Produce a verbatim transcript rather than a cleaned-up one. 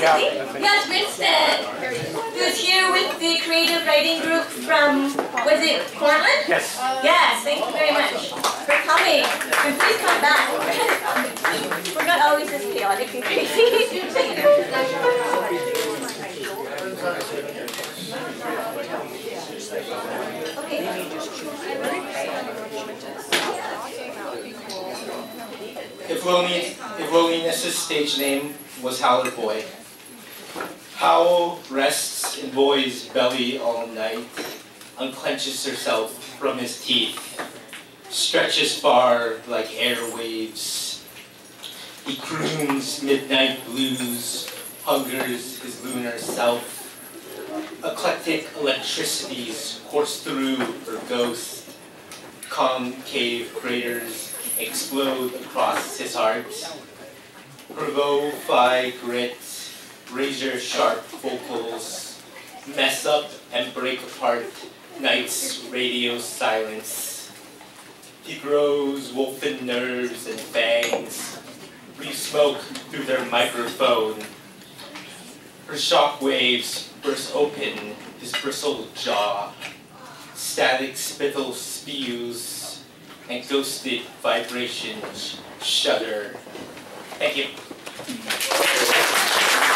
Winston. Yes, Winston. Who's here with the creative writing group from, was it Portland? Yes. Yes, thank you very much for coming. And please come back. We're not always this chaotic and crazy. If Lone- if Loneliness's stage name was Howler Boy, Howl rests in Boy's belly all night, unclenches herself from his teeth, stretches far like airwaves. He croons midnight blues, hungers his lunar self. Eclectic electricities course through her ghost. Concave craters explode across his heart. Her lo-fi grit, razor-sharp vocals mess up and break apart night's radio silence. He grows wolfen nerves and fangs, breathe smoke through their microphone. Her shock waves burst open his bristled jaw. Static spittle spews and ghosted vibrations shudder. Thank you.